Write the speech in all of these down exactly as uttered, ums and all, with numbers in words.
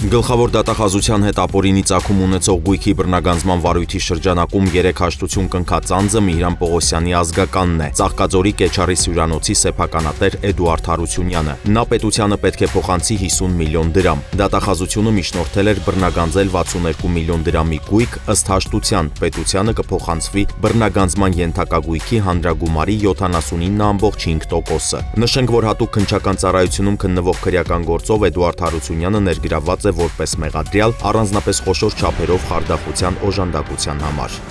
Գլխավոր դատախազության հետ ապօրինի ծագում ունեցող գույքի բռնագանձման վարույթի շրջանակում երեք հաշտություն կնքած անձը Միհրան Պողոսյանի ազգականն է, Ծաղկաձորի Կեչարի հյուրանոցի սեփականատեր Էդուարդ Հարությունյանը։ Նա պետությանը պետք է փոխանցի հիսուն միլիոն դրամ։ Դատախազությունը միջնորդել էր բռնագանձել վաթսուններկու միլիոն դրամի գույք, ըստ հաշտության պետությանը կփոխանցվի բռնագանձման ենթակա գույքի հանրագումարի յոթանասունինը ամբողջ հինգ տոկոսը։ Նշենք, որ հատուկ քննչական ծառայությունում քննվող քրեական գործով Էդուարդ Հարությունյանը ներգրավված է որպես մեղադրյալ առանձնապես խոշոր չափերով խարդախության օժանդակության համար։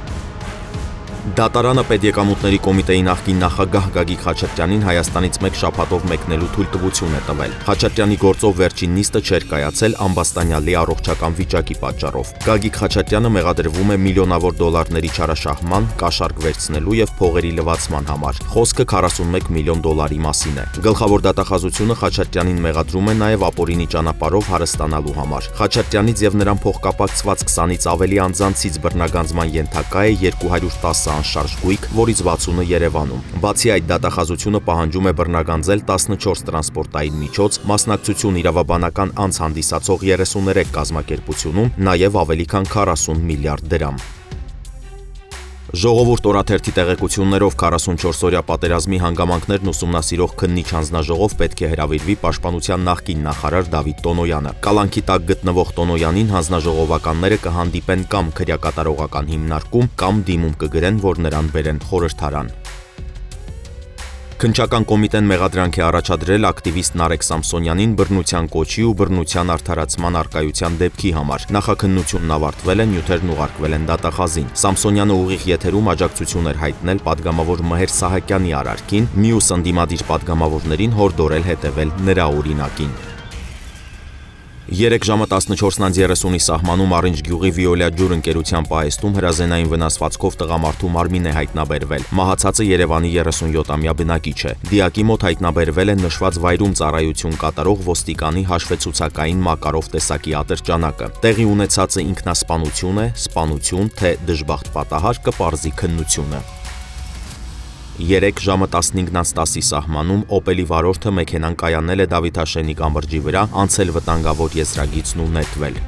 Դատարանը Պետեկամուտների կոմիտեի նախկին նախագահ Գագիկ Խաչատրյանին Հայաստանից մեկ շաբաթով մեկնելու թույլտվություն է տվել։ Խաչատրյանի գործով վերջին նիստը չէր կայացել ամբաստանյալի առողջական վիճակի պատճառով։ Գագիկ Խաչատրյանը մեղադրվում է միլիոնավոր դոլարների չարաշահման, կաշառք վերցնելու եւ փողերի լվացման համար։ Խոսքը քառասունմեկ միլիոն դոլարի մասին է։ Գլխավոր դատախազությունը Խաչատրյանին մեղադրում է նաեւ ապօրինի ճանապարհով հարստանալու համար։ Խաչատրյանից եւ նրան փոխկապակցված քսանից ավելի անձանցից բռնագանձման ենթակա է երկու հարյուր տասը անշարժ գույք, որից վաթսունը Երևանում։ Բացի այդ, դատախազությունը պահանջում է բռնագանձել տասնչորս տրանսպորտային միջոց, մասնակցություն իրավաբանական անձ հանդիսացող երեսուներեք կազմակերպությունում, նաև ավելի քան քառասուն միլիարդ դրամ։ Ժողովուրդ օրաթերթի տեղեկություններով քառասունչորսօրյա պատերազմի հանգամանքներն ուսումնասիրող քննիչ հանձնաժողով պետք է հրավիրվի Պաշտպանության նախկին նախարար Դավիթ Տոնոյանը։ Կալանքի տակ գտնվող Տոնոյանին հանձնաժողովականները կհանդիպեն կամ քրեակատարողական հիմնարկում, կամ դիմում կգրեն, որ նրան բերեն խորհրդարան։ Քննչական կոմիտեն մեղադրանք է առաջադրել ակտիվիստ Նարեկ Սամսոնյանին բռնության կոչի ու բռնության արդարացման առկայության դեպքի համար։ Նախաքննությունն ավարտվել է, նյութերն ուղարկվել են դատախազին։ Սամսոնյանը ուղիղ եթերում աջակցություն էր հայտնել падգամավոր Մհեր Սահակյանի արարքին, մյուս ընդդիմադիր падգամավորներին հորդորել հետևել նրա օրինակին։ Երեք ժամը տասնչորսն անց երեսունի սահմանում Առինջ գյուղի Վիոլյա ջուր ընկերության պահեստում հրազենային վնասվածքով տղամարդու մարմին է հայտնաբերվել։ Մահացածը Երևանի երեսունյոթամյա բնակիչ է։ Դիակի մոտ հայտնաբերվել է նշված վայրում ծառայություն կատարող ոստիկանի հաշվեցուցակային մակարով տեսակի ատրճանակը։ Տեղի ունեցածը ինքնասպանություն է, սպանություն, թե դժբախտ պատահար կպարզի քննությունը։ Երեք ժամը տասնհինգ անց տասի սահմանում Օպելի վարորդը մեքենան կայանել է Դավիթաշենի կամրջի վրա, անցել վտանգավոր եզրագիծն ու նետվել։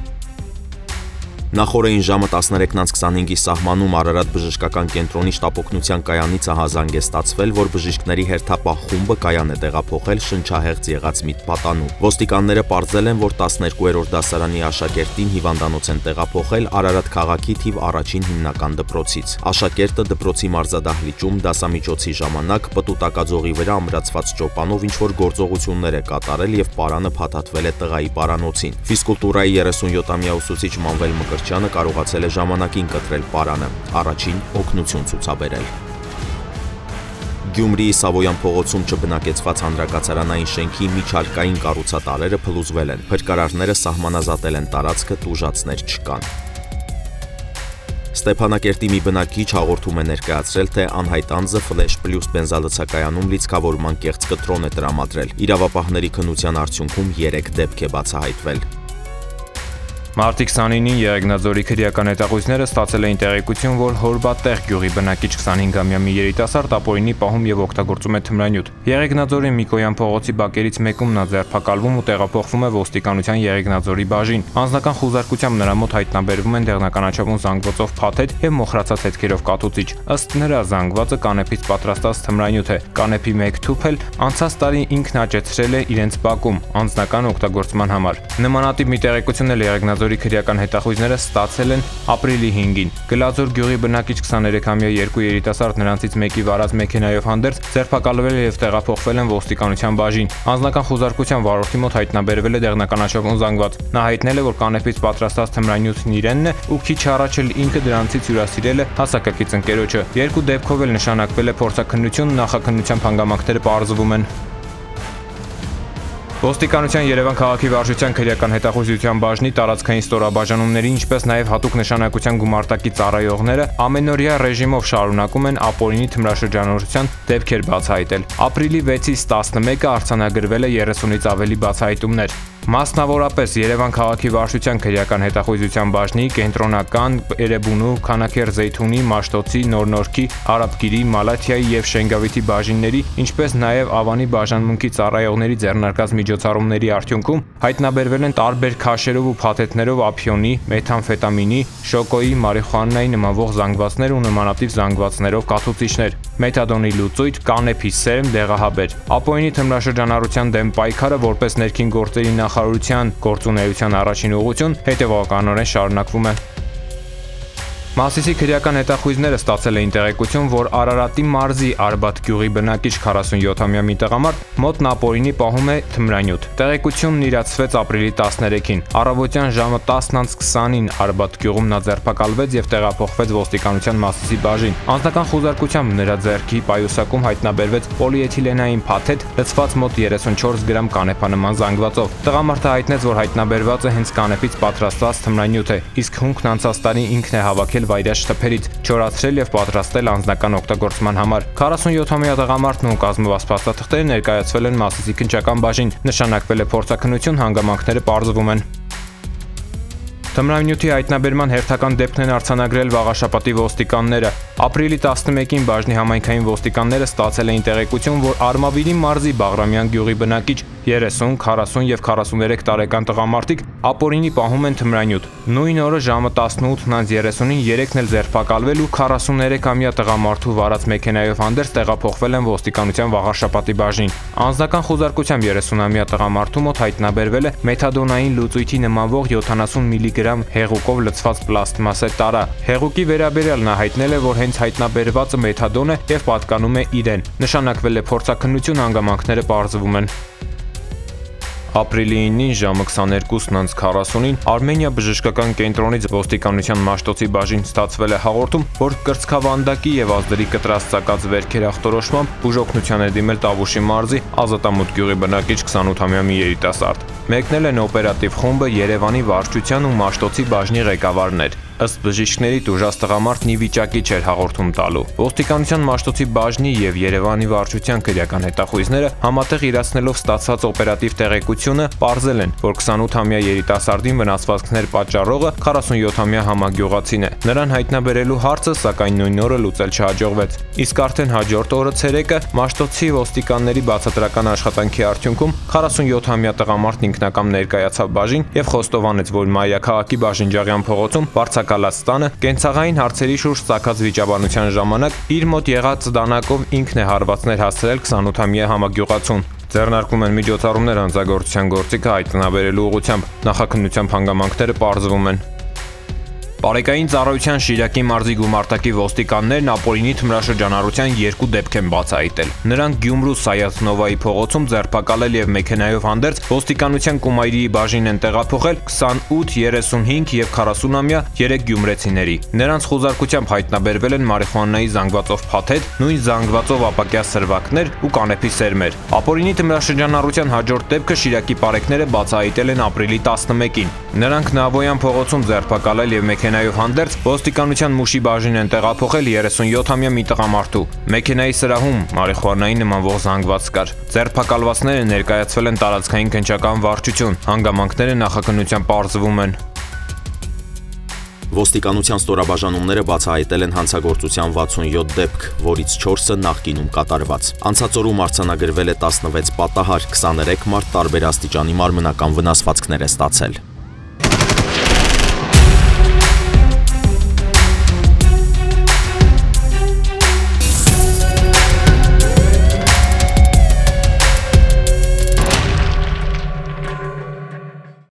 Նախորդին ժամը տասներեքն անց քսանհինգի սահմանում Արարատ բժշկական կենտրոնի շտապօգնության կայանից ահազանգ է ստացվել, որ բժիշկների հերթապահ խումբը կայան է տեղափոխել շնչահեղձ եղած մի պատանու։ Ոստիկանները պարզել են, որ տասներկուերորդ դասարանի աշակերտին հիվանդանոց են տեղափոխել Արարատ քաղաքի թիվ առաջին հիմնական դպրոցից։ Աշակերտը դպրոցի մարզադահլիճում դասամիջոցի ժամանակ պտուտակաձողի վրա ամրացված ճոպանով ինչ-որ գործողություններ է կատարել եւ պարանը փաթաթվել է տղայի պարանոցին։ Ֆիզկուլտուրայի երեսունյոթամյա ուսուցիչ Մանվել Մկրտչյանը կարողացել է ժամանակին կտրել պարանը, առաջին օգնություն ցուցաբերել։ Գյումրիի Սավոյան փողոցում չբնակեցված հանրակացարանային շենքի միջհարկային կառուցատարերը փլուզվել են։ Փրկարարները սահմանազատել են տարածքը, տուժածներ չկան։ Ստեփանակերտի մի բնակիչ հաղորդում է ներկայացրել, թե անհայտ անձը Ֆլեշ Պլյուս բենզալցակայանում լիցքավորման կեղծ կտրոն է տրամադրել։ Իրավապահների քննության արդյունքում երեք դեպք է բացահայտվել։ Մարտի քսանինին Եղեգնաձորի քրեական հետախույզները ստացել էին տեղեկություն, որ Հորբատեղ գյուղի բնակիչ քսանհինգամյա մի երիտասարդ ապօրինի պահում եւ օգտագործում է թմրանյութ։ Եղեգնաձորի Միկոյան փողոցի բակերից մեկում նա ձերբակալվում ու տեղափոխվում է ոստիկանության Եղեգնաձորի բաժին։ Անձնական խուզարկությամբ նրա մոտ հայտնաբերվում են դեղնականաչափուն զանգվածով փաթեթ եւ մոխրացած հետքերով կաթուցիչ։ Ըստ նրա զանգվածը կանեփից պատրաստած թմրանյութ է։ Կանեփի մեկ թուփ էլ անցած տարի ինքն աճեցրել է իրենց բակում անձնական օգտագործման համար։ Նմանատիպ մի տեղեկություն էլ Եղեգնաձորի քրեական հետախույզները ստացել են ապրիլի հինգին։ Գլաձոր գյուղի բնակիչ քսաներեքամյա երկու երիտասարդ նրանցից մեկի վարած մեքենայով հանդերձ ձերբակալվել եւ տեղափոխվել են ոստիկանության բաժին։ Անձնական խուզարկության վարորդի մոտ հայտնաբերվել է դեղնականաչափուն զանգված։ Նա հայտնել է, որ կանեփից պատրաստած թմրանյութն իրենն է ու քիչ առաջ էլ ինքը դրանցից հյուրասիրել է հասակակից ընկերոջը։ Երկու դեպքով էլ նշանակվել է փորձաքննություն, նախաքննության հանգամանքները պարզվում են։ Ոստիկանության Երևան քաղաքի վարչության քրեական հետախուզության բաժնի տարածքային ստորաբաժանումների, ինչպես նաև հատուկ նշանակության գումարտակի ծառայողները ամենօրյա ռեժիմով շարունակում են ապօրինի թմրաշրջանառության դեպքեր բացահայտել։ Ապրիլի վեցից տասնմեկը արձանագրվել է երեսունից ավելի բացահայտումներ։ Մասնավորապես Երևան քաղաքի վարչության քրեական հետախուզության բաժնի, կենտրոնական, Էրեբունու, Քանաքեռ Զեյթունի, Մաշտոցի, Նորնորքի, Արաբկիրի, Մալաթիայի եւ Շենգավիթի բաժինների, ինչպես նաեւ Ավանի բաժանմունքի ծառայողների ձեռնարկած միջոցառումների արդյունքում հայտնաբերվել են տարբեր քաշերով ու փաթեթներով ափիոնի, մեթամֆետամինի, շոկոյի, մարիխուանայի նմանվող զանգվածներ ու նմանատիպ զանգվածներով կաթուցիչներ, մեթադոնի լուծույթ, կանեփի սերմ, դեղահաբեր։ Ապօրինի թմրաշրջանառության դեմ պայքարը որպես ներքին գործերի նախարարության գործունեության առաջին ուղղություն հետևականորեն շարունակվում է։ Մասիսի քրեական հետախույզները ստացել էին տեղեկություն, որ Արարատի մարզի Արբաթ գյուղի բնակիչ քառասունյոթամյա մի տղամարդ մոտ ապօրինի պահում է թմրանյութ։ Տեղեկությունն իրացվեց ապրիլի տասներեքին։ Առավոտյան ժամը տասն քսանին Արբաթ գյուղում նա ձերբակալվեց եւ տեղափոխվեց ոստիկանության Մասիսի բաժին։ Անձնական խուզարկությամբ նրա ձեռքի պայուսակում հայտնաբերվեց պոլիէթիլենային փաթեթ, լցված մոտ երեսունչորս գրամ կանեփանման զանգվածով։ Տղամարդը հայտնեց, որ հայտնաբերված է հենց կանեփից պատրաստված թմրանյութ է, իսկ հունքն անցած տարի ինքն է հավաքել վայրաշ թփերից, չորացրել եւ պատրաստել անձնական օգտագործման համար։ քառասունյոթամյա տղամարդն ու կազմված փաստաթղթերը ներկայացվել են Մասիսի քննչական բաժին, նշանակվել է փորձաքննություն, հանգամանքները պարզվում են։ Թմրանյութի հայտնաբերման հերթական դեպքն են արձանագրել վաղաշաբաթի ոստիկանները։ Ապրիլի տասնմեկին բաժնի համայնքային ոստիկանները ստացել էին տեղեկություն, որ Արմավիրի մարզի Բաղրամյան գյուղի բնակիչ երեսուն, քառասուն եւ քառասուներեք տարեկան տղամարդիկ ապօրինի պահում են թմրանյութ։ Նույն օրը ժամը տասնութ երեսունին երեքն էլ ձերբակալվել ու քառասուներեքամյա տղամարդու վարած մեքենայով հանդերձ տեղափոխվել են ոստիկանության վաղաշաբաթի բաժին։ Անձնական խուզարկությամբ երեսունամյա տղամարդու մոտ հայտնաբերվել է մեթադոնային լուծույթի նմանվող յոթանասուն միլիգրամ հեղուկով լցված պլաստմասե տարա։ Հեղուկի վերաբերյալ նա հայտնել է, որ հենց հայտնաբերվածը մեթադոն է եւ պատկանում է իրեն։ Նշանակվել է փորձաքննություն, հանգամանքները պարզվում են։ Ապրիլի ինին ժամը քսաներկուսն քառասունին Armenia բժշկական կենտրոնից ոստիկանության Մաշտոցի բաժին ստացվել է հաղորդում, որ կրծքավանդակի եւ ազդրի կտրած ծակած վերքեր ախտորոշմամբ բուժօգնության է դիմել Տավուշի մարզի Ազատամուտ գյուղի բնակիչ քսանութամյա մի երիտասարդ։ Մեկնել են օպերատիվ խումբը Երևանի վարչության ու Մաշտոցի բաժնի ղեկավարներ։ Ըստ բժիշկների դժուժ տղամարդն ի վիճակի չէր հաղորդում տալու։ Ոստիկանության Մաշտոցի բաժնի եւ Երևանի վարչության քրեական հետախույզները համատեղ իրացնելով ստացած օպերատիվ տեղեկությունը պարզել են, որ քսանութամյա երիտասարդին վնասվածքներ պատճառողը քառասունյոթամյա համագյուղացին է։ Նրան հայտնաբերելու հարցը սակայն նույն օրը լուծել չհաջողվեց։ Իսկ արդեն հաջորդ օրը ցերեկը Մաշտոցի ոստիկանների բացատրական աշխատանքի արդյունքում քառասունյոթամյա տղամարդն ինքնակամ ներկայացավ բաժին եւ խոստովանեց, որ Մայրաքաղաքի Բաժինջաղյան փողոցում Վարցակալաստանը կենցաղային հարցերի շուրջ ծագած վիճաբանության ժամանակ իր մոտ եղած դանակով ինքն է հարվածներ հասցրել քսանութամյա համագյուղացուն։ Ձեռնարկում են միջոցառումներ հանցագործության գործիքը հայտնաբերելու ուղղությամբ, նախաքննության հանգամանքները պարզվում են։ Բարեկային ծառայության Շիրակի մարզի գումարտակի ոստիկաններն ապօրինի թմրաշրջանառության երկու դեպք են բացահայտել։ Նրանք Գյումրու Սայաթնովայի փողոցում ձերբակալել եւ մեքենայով հանդերձ ոստիկանության Կումայրիի բաժին են տեղափոխել քսանութ, երեսունհինգ եւ քառասունամյա երեք գյումրեցիների։ Նրանց խուզարկությամբ հայտնաբերվել են մարիխուանայի զանգվածով փաթեթ, նույն զանգվածով ապակյա սրվակներ ու կանեփի սերմեր։ Ապօրինի թմրաշրջանառության հաջորդ դեպքը Շիրակի պարեկները բացահայտել են ապրիլի տասնմեկին։ Նրանք Նավոյան փողոցում ձերբակալել եւ մեքենայով հանդերձ ոստիկանության Մուշի բաժին են տեղափոխել երեսունյոթամյա մի տղամարդու։ Մեքենայի սրահում մարիխուանայի նմանվող զանգված կար։ Ձերբակալվածները ներկայացվել են տարածքային քննչական վարչություն, հանգամանքները նախաքննության պարզվում են։ Ոստիկանության ստորաբաժանումները բացահայտել են հանցագործության վաթսունյոթ դեպք, որից չորսը նախկինում կատարված։ Անցած օրում արձանագրվել է տասնվեց պատահար, քսաներեք մարդ տարբեր աստիճանի մարմնական վնասվածքներ է ստացել։